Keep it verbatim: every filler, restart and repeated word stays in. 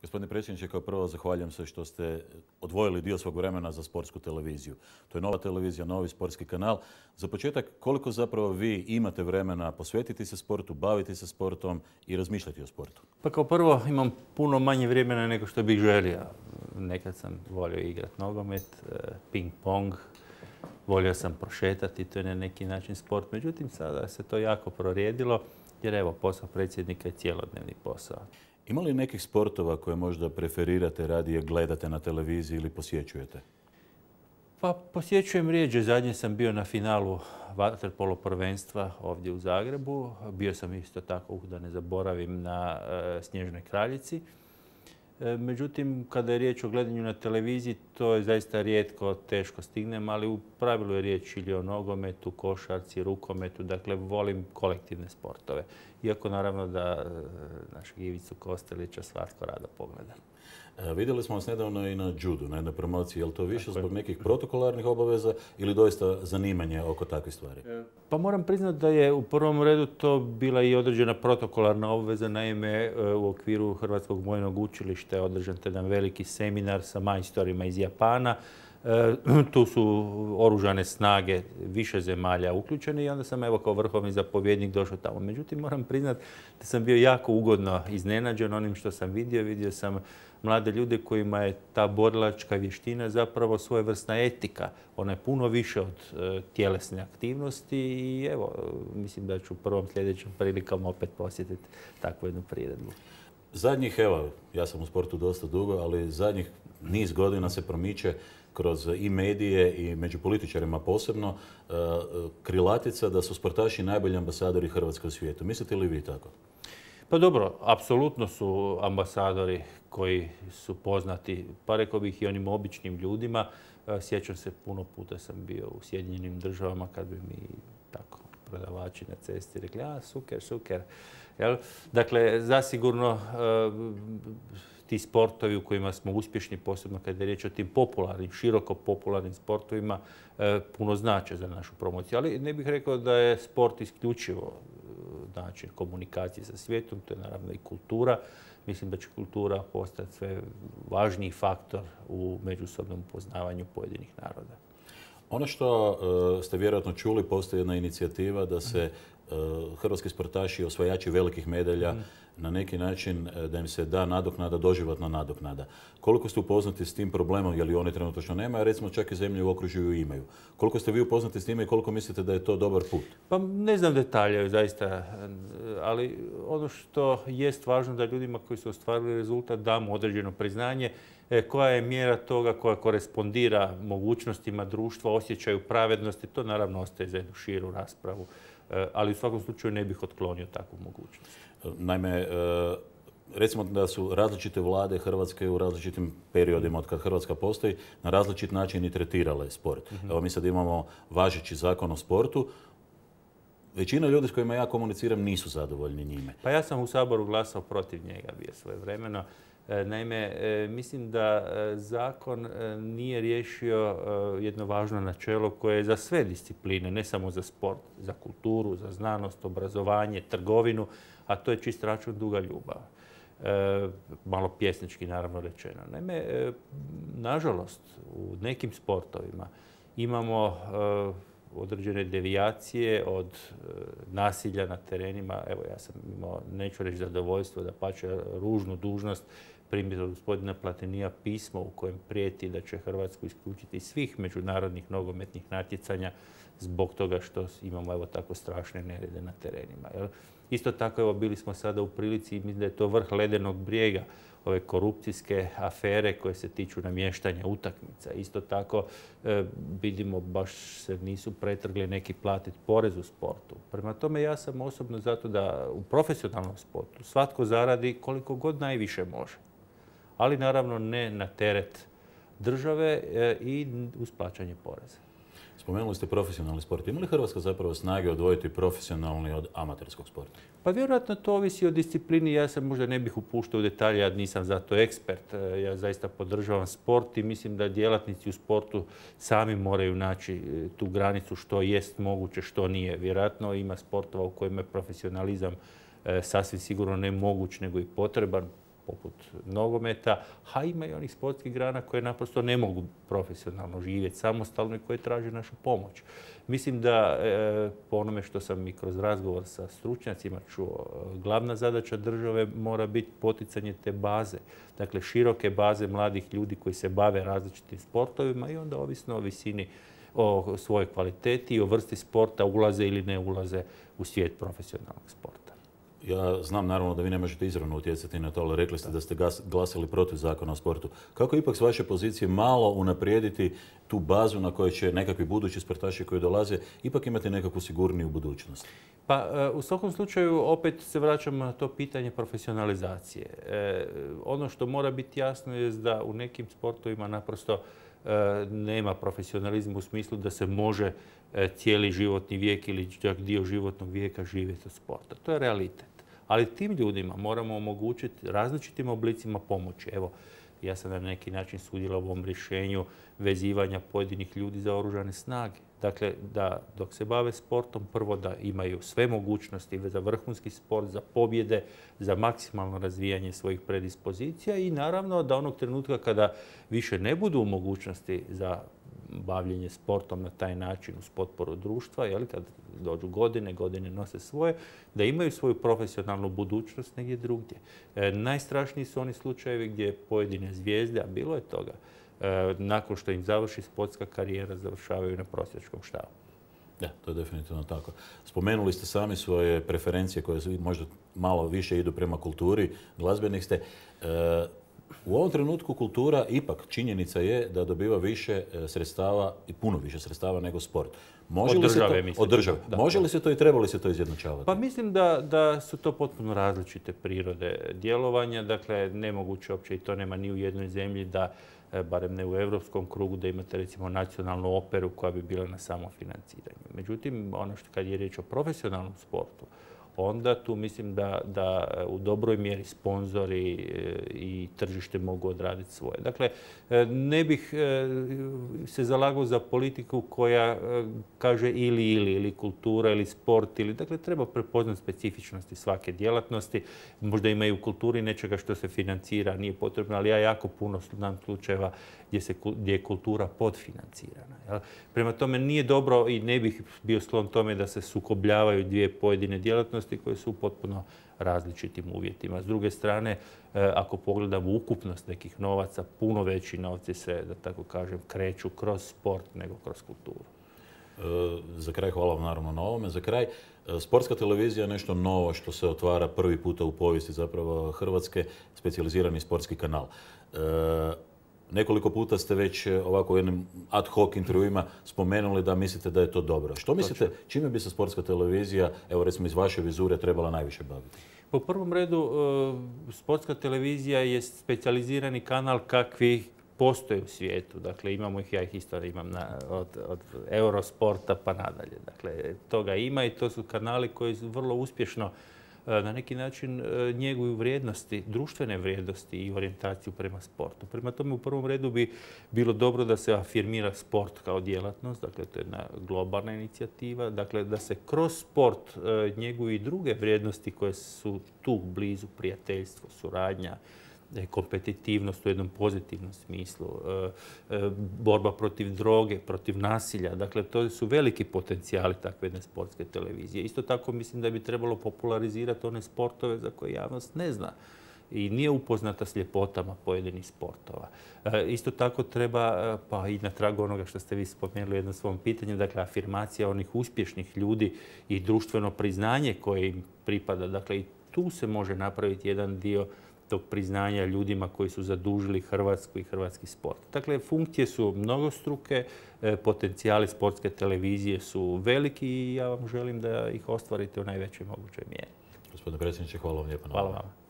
Gospodine predsjedniče, kao prvo zahvaljujem se što ste odvojili dio svog vremena za sportsku televiziju. To je nova televizija, novi sportski kanal. Za početak, koliko zapravo vi imate vremena posvetiti se sportu, baviti se sportom i razmišljati o sportu? Pa kao prvo imam puno manje vremena nego što bih želio. Nekad sam volio igrati nogomet, ping-pong, volio sam prošetati, to je na neki način sport. Međutim, sada se to jako prorijedilo jer evo, posao predsjednika je cijelodnevni posao. Ima li nekih sportova koje možda preferirate, radije gledate na televiziji ili posjećujete? Pa posjećujem rijeđe. Zadnje sam bio na finalu vaterpolo prvenstva ovdje u Zagrebu. Bio sam isto tako, da ne zaboravim, na e, Snježnoj kraljici. E, međutim, kada je riječ o gledanju na televiziji, to je zaista rijetko, teško stignem, ali u pravilu je riječ ili o nogometu, košarci, rukometu. Dakle, volim kolektivne sportove. Iako naravno da našeg Ivicu Kostelića svatko rado pogleda. E, vidjeli smo vas nedavno i na judu, na jednoj promociji. Je li to više zbog nekih protokolarnih obaveza ili doista zanimanje oko takvih stvari? Pa moram priznati da je u prvom redu to bila i određena protokolarna obveza. Naime, u okviru Hrvatskog vojnog učilišta je održan jedan veliki seminar sa majstorima iz Japana. Tu su oružane snage više zemalja uključene i onda sam evo kao vrhovni zapovjednik došao tamo. Međutim, moram priznati da sam bio jako ugodno iznenađen onim što sam vidio. Vidio sam mlade ljude kojima je ta borilačka vještina zapravo svojevrsna etika. Ona je puno više od e, tjelesne aktivnosti i evo, mislim da ću u prvom sljedećem prilikama opet posjetiti takvu jednu priredbu. Zadnjih, evo, ja sam u sportu dosta dugo, ali zadnjih niz godina se promiče kroz i medije i među političarima posebno krilatica da su sportaši najbolji ambasadori Hrvatske u svijetu. Mislite li vi tako? Pa dobro, apsolutno su ambasadori koji su poznati, pa rekao bih i onim običnim ljudima. Sjećam se, puno puta sam bio u Sjedinjenim državama kad bi mi tako prodavači na cesti rekli, a suker, suker. Jel? Dakle, zasigurno ti sportovi u kojima smo uspješni, posebno kada je riječ o tim popularnim, široko popularnim sportovima, puno znače za našu promociju. Ali ne bih rekao da je sport isključivo način komunikacije sa svijetom, to je naravno i kultura. Mislim da će kultura postati sve važniji faktor u međusobnom upoznavanju pojedinih naroda. Ono što ste vjerojatno čuli, postoji jedna inicijativa da se hrvatski sportaši, osvajači velikih medalja, mm. na neki način da im se da nadoknada, doživotna nadoknada. Koliko ste upoznati s tim problemom, je li oni trenutno nema, a recimo čak i zemlje u okružju imaju. Koliko ste vi upoznati s time i koliko mislite da je to dobar put? Pa ne znam detalje, zaista, ali ono što jest važno da ljudima koji su ostvarili rezultat damo određeno priznanje. Koja je mjera toga koja korespondira mogućnostima društva, osjećaju pravednosti, to naravno ostaje za jednu širu raspravu. Ali u svakom slučaju ne bih otklonio takvu mogućnost. Naime, recimo da su različite vlade Hrvatske u različitim periodima od kad Hrvatska postoji na različit način i tretirale sport. Mm-hmm. Evo mi sad imamo važeći zakon o sportu. Većina ljudi s kojima ja komuniciram nisu zadovoljni njime. Pa ja sam u Saboru glasao protiv njega bio svojevremeno. Naime, mislim da zakon nije riješio jedno važno načelo koje je za sve discipline, ne samo za sport, za kulturu, za znanost, obrazovanje, trgovinu, a to je čist račun duga ljubav. Malo pjesnički naravno rečeno. Naime, nažalost, u nekim sportovima imamo određene devijacije od nasilja na terenima. Evo, ja sam imao, neću reći zadovoljstvo, da pače ružnu dužnost, primjer od gospodina Platenija pismo u kojem prijeti da će Hrvatsku isključiti iz svih međunarodnih nogometnih natjecanja zbog toga što imamo evo tako strašne nerede na terenima. Jel? Isto tako evo bili smo sada u prilici i mislim da je to vrh ledenog brijega, ove korupcijske afere koje se tiču namještanja utakmica. Isto tako e, vidimo baš se nisu pretrgli neki platiti porez u sportu. Prema tome ja sam osobno zato da u profesionalnom sportu svatko zaradi koliko god najviše može. Ali naravno ne na teret države e, i uz plaćanje poreza. Spomenuli ste profesionalni sport. Ima li Hrvatska zapravo snage odvojiti profesionalni od amaterskog sporta? Pa vjerojatno to ovisi o disciplini. Ja se možda ne bih upuštao u detalje, ja nisam zato ekspert. Ja zaista podržavam sport i mislim da djelatnici u sportu sami moraju naći tu granicu što jest moguće, što nije. Vjerojatno ima sportova u kojima je profesionalizam sasvim sigurno ne moguć, nego i potreban. poput nogometa, a ima i onih sportskih grana koje naprosto ne mogu profesionalno živjeti samostalno i koje traže našu pomoć. Mislim da, po onome što sam i kroz razgovor sa stručnjacima čuo, glavna zadaća države mora biti poticanje te baze. Dakle, široke baze mladih ljudi koji se bave različitim sportovima i onda ovisno o visini, o svojoj kvaliteti i o vrsti sporta ulaze ili ne ulaze u svijet profesionalnog sporta. Ja znam naravno da vi ne možete izravno utjecati na to, ali rekli ste da ste glasali protiv zakona o sportu. Kako ipak s vaše pozicije malo unaprijediti tu bazu na kojoj će nekakvi budući sportaši koji dolaze ipak imati nekakvu sigurniju budućnost? Pa u svakom slučaju opet se vraćamo na to pitanje profesionalizacije. E, ono što mora biti jasno je da u nekim sportovima naprosto e, nema profesionalizma u smislu da se može e, cijeli životni vijek ili čak dio životnog vijeka živjeti od sporta. To je realitet. Ali tim ljudima moramo omogućiti različitim oblicima pomoći. Evo, ja sam na neki način sudjelovao u ovom rješenju vezivanja pojedinih ljudi za oružane snage. Dakle, da dok se bave sportom, prvo da imaju sve mogućnosti za vrhunski sport, za pobjede, za maksimalno razvijanje svojih predispozicija i naravno da onog trenutka kada više ne budu u mogućnosti za bavljenje sportom na taj način uz potporu društva, jel, kad dođu godine, godine nose svoje, da imaju svoju profesionalnu budućnost negdje drugdje. E, najstrašniji su oni slučajevi gdje pojedine zvijezde, a bilo je toga, e, nakon što im završi sportska karijera, završavaju na prosjačkom štabu. Da, to je definitivno tako. Spomenuli ste sami svoje preferencije koje možda malo više idu prema kulturi, glazbenih ste. E, U ovom trenutku kultura ipak činjenica je da dobiva više sredstava i puno više sredstava nego sport. Može od države, mislim. Od države. Da, Može li se to i treba li se to izjednačavati? Pa mislim da, da su to potpuno različite prirode djelovanja. Dakle, nemoguće uopće i to nema ni u jednoj zemlji da, barem ne u europskom krugu, da imate recimo nacionalnu operu koja bi bila na samofinanciranju. Međutim, ono što kad je riječ o profesionalnom sportu, onda tu mislim da, da u dobroj mjeri sponzori i tržište mogu odraditi svoje. Dakle, ne bih se zalagao za politiku koja kaže ili, ili, ili kultura, ili sport, ili, dakle, treba prepoznati specifičnosti svake djelatnosti. Možda ima i u kulturi nečega što se financira, nije potrebno, ali ja jako puno znam slučajeva gdje, se, gdje je kultura podfinancirana. Jel? Prema tome, nije dobro i ne bih bio sklon tome da se sukobljavaju dvije pojedine djelatnosti koje su u potpuno različitim uvjetima. S druge strane, ako pogledamo ukupnost nekih novaca, puno veći novci se, da tako kažem, kreću kroz sport nego kroz kulturu. Za kraj, hvala vam naravno na ovome. Za kraj, sportska televizija je nešto novo što se otvara prvi puta u povijesti zapravo Hrvatske, specijalizirani sportski kanal. Nekoliko puta ste već ovako u jednim ad hoc intervjuima spomenuli da mislite da je to dobro. Što mislite, čime bi se sportska televizija, evo recimo iz vaše vizure, trebala najviše baviti? Po prvom redu, sportska televizija je specijalizirani kanal kakvi postoje u svijetu. Dakle, imamo ih, ja ih isto imam na, od, od Eurosporta pa nadalje. Dakle, toga ima i to su kanali koji vrlo uspješno na neki način njeguju vrijednosti, društvene vrijednosti i orijentaciju prema sportu. Prema tome, u prvom redu bi bilo dobro da se afirmira sport kao djelatnost, dakle to je jedna globalna inicijativa, dakle da se kroz sport njeguju i druge vrijednosti koje su tu blizu, prijateljstvo, suradnja, kompetitivnost u jednom pozitivnom smislu, borba protiv droge, protiv nasilja. Dakle, to su veliki potencijali takve jedne sportske televizije. Isto tako mislim da bi trebalo popularizirati one sportove za koje javnost ne zna i nije upoznata s ljepotama pojedinih sportova. Isto tako treba, pa i na tragu onoga što ste vi spomenuli u jednom svom pitanju, dakle, afirmacija onih uspješnih ljudi i društveno priznanje koje im pripada. Dakle, i tu se može napraviti jedan dio tog priznanja ljudima koji su zadužili Hrvatsku i hrvatski sport. Dakle, funkcije su mnogostruke, potencijali sportske televizije su veliki i ja vam želim da ih ostvarite u najvećoj mogućoj mjeri. Gospodine predsjedniče, hvala vam lijepo. Hvala vam.